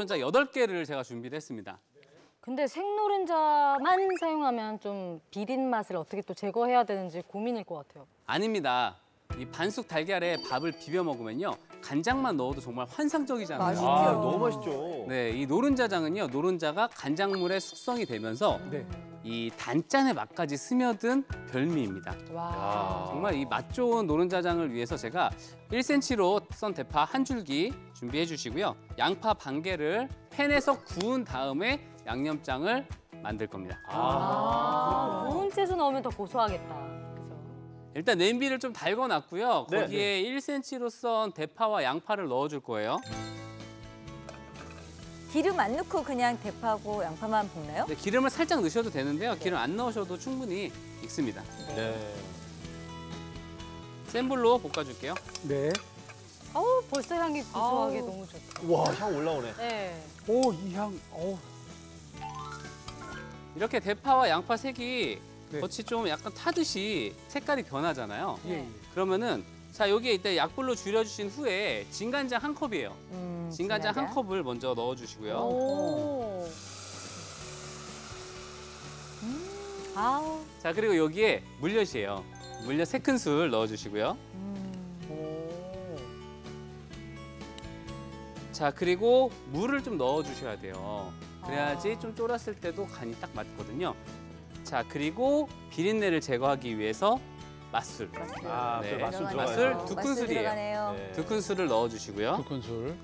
노른자 8개를 제가 준비를 했습니다. 근데 생노른자만 사용하면 좀 비린 맛을 어떻게 또 제거해야 되는지 고민일 것 같아요. 아닙니다. 이 반숙 달걀에 밥을 비벼 먹으면요. 간장만 넣어도 정말 환상적이잖아요. 맛있죠. 너무 맛있죠. 네, 이 노른자장은요. 노른자가 간장물에 숙성이 되면서 이 단짠의 맛까지 스며든 별미입니다. 와. 정말 이 맛 좋은 노른자장을 위해서 제가 1cm로 썬 대파 한 줄기 준비해 주시고요. 양파 반 개를 팬에서 구운 다음에 양념장을 만들 겁니다. 구운 채소 넣으면 더 고소하겠다. 그죠? 일단 냄비를 좀 달궈놨고요. 네, 거기에 1cm로 썬 대파와 양파를 넣어줄 거예요. 기름 안 넣고 그냥 대파하고 양파만 볶나요? 네, 기름을 살짝 넣으셔도 되는데요. 기름 안 넣으셔도 충분히 익습니다. 네. 센 불로 볶아줄게요. 네. 어우, 벌써 향이 고소하게 너무 좋다. 와, 향 올라오네. 네. 오, 이 향. 이렇게 대파와 양파 색이 네. 겉이 좀 약간 타듯이 색깔이 변하잖아요. 네. 그러면은 자 여기에 이때 약불로 줄여주신 후에 진간장 한 컵이에요. 진간장 한 컵을 먼저 넣어주시고요. 오. 아우. 자 그리고 여기에 물엿이에요. 물엿 3큰술 넣어주시고요. 자 그리고 물을 좀 넣어주셔야 돼요. 그래야지 좀 쫄았을 때도 간이 딱 맞거든요. 자 그리고 비린내를 제거하기 위해서 맛술. 아, 네. 그 맛술 들어가요. 맛술 맛술 2큰술이에요. 들어가네요. 네. 2큰술을 넣어주시고요. 2큰술.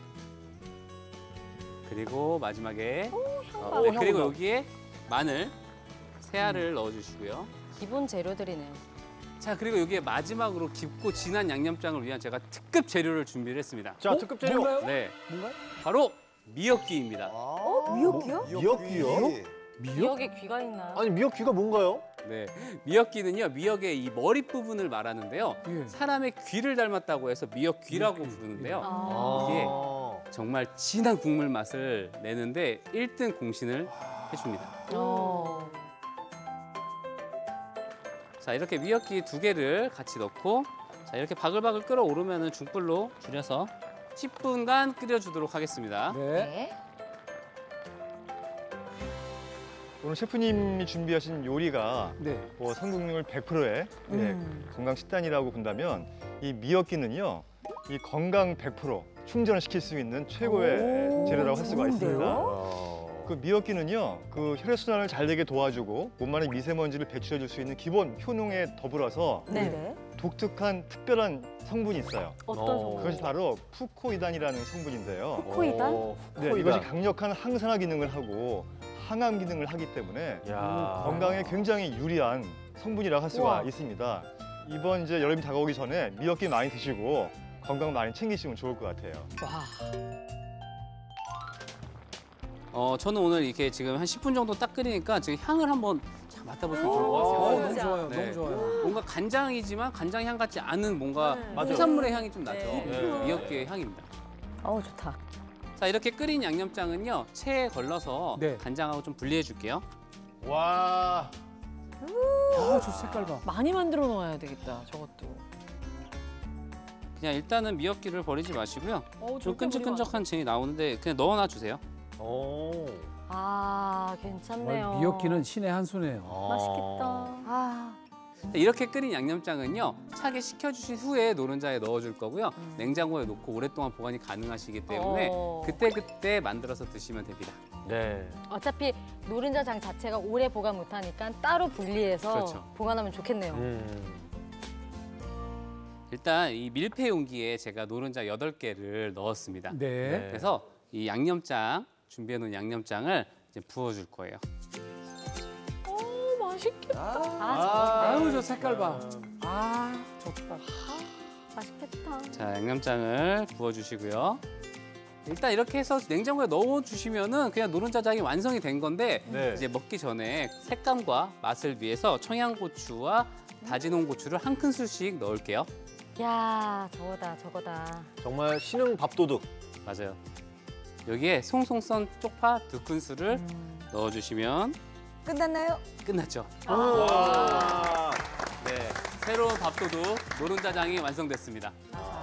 그리고 마지막에 향 네, 그리고 여기에 마늘 3알을 넣어주시고요. 기본 재료들이네요. 자 그리고 여기에 마지막으로 깊고 진한 양념장을 위한 제가 특급 재료를 준비를 했습니다. 자, 특급 재료. 뭔가요? 네, 뭔가요? 바로 미역기입니다. 미역이요? 미역귀요? 미역에 귀가 있나요? 아니, 미역귀가 뭔가요? 네, 미역기는요 미역의 이 머리 부분을 말하는데요. 예. 사람의 귀를 닮았다고 해서 미역귀라고 부르는데요. 이게 정말 진한 국물 맛을 내는데 1등 공신을 해줍니다. 자 이렇게 미역기 2개를 같이 넣고 자 이렇게 바글바글 끓어오르면 중불로 줄여서 10분간 끓여주도록 하겠습니다. 네. 네. 오늘 셰프님이 준비하신 요리가 네. 뭐 성공률 100%의 건강 식단이라고 본다면 이 미역기는요, 이 건강 100% 충전을 시킬 수 있는 최고의 재료라고 할 수가 있습니다. 그 미역기는요, 그 혈액순환을 잘 되게 도와주고 몸 안의 미세먼지를 배출해줄 수 있는 기본 효능에 더불어서 네. 독특한 특별한 성분이 있어요. 어떤 성분? 그것이 바로 푸코이단이라는 성분인데요. 코이단? 네, 이것이 강력한 항산화 기능을 하고 항암 기능을 하기 때문에 야. 건강에 굉장히 유리한 성분이라고 할 수가 우와. 있습니다. 이번 이제 여름이 다가오기 전에 미역기 많이 드시고 건강 많이 챙기시면 좋을 것 같아요. 와. 저는 오늘 이렇게 지금 한 10분 정도 딱 끓이니까 지금 향을 한번 자, 맡아보시면 좋을 것 같아요. 너무 진짜. 좋아요. 네. 너무 좋아요. 뭔가 간장이지만 간장 향 같지 않은 뭔가 해산물의 향이 좀 나죠. 네. 미역기의 향입니다. 어우, 좋다. 자 이렇게 끓인 양념장은요 체에 걸러서 네. 간장하고 좀 분리해 줄게요. 와. 저 색깔 봐. 많이 만들어 놓아야 되겠다, 저것도. 그냥 일단은 미역기를 버리지 마시고요. 좀 저렇게 끈적끈적한 층이 나오는데 그냥 넣어놔 주세요. 오. 아, 괜찮네요. 미역기는 신의 한 수네요. 맛있겠다. 아. 이렇게 끓인 양념장은요 차게 식혀주신 후에 노른자에 넣어줄 거고요. 냉장고에 놓고 오랫동안 보관이 가능하시기 때문에 그때그때 만들어서 드시면 됩니다. 네. 어차피 노른자장 자체가 오래 보관 못하니까 따로 분리해서 그렇죠. 보관하면 좋겠네요. 일단 이 밀폐 용기에 제가 노른자 8개를 넣었습니다. 네. 그래서 이 양념장 준비해 놓은 양념장을 이제 부어줄 거예요. 아유, 저 색깔 봐. 아, 좋다. 맛있겠다. 자 양념장을 부어주시고요. 일단 이렇게 해서 냉장고에 넣어주시면은 그냥 노른자장이 완성이 된 건데 네. 이제 먹기 전에 색감과 맛을 위해서 청양고추와 다진 홍고추를 1큰술씩 넣을게요. 야, 저거다. 정말 신흥 밥도둑. 맞아요. 여기에 송송 썬 쪽파 2큰술을 넣어주시면 끝났나요? 끝났죠. 와. 네, 새로운 밥도둑 노른자장이 완성됐습니다. 아.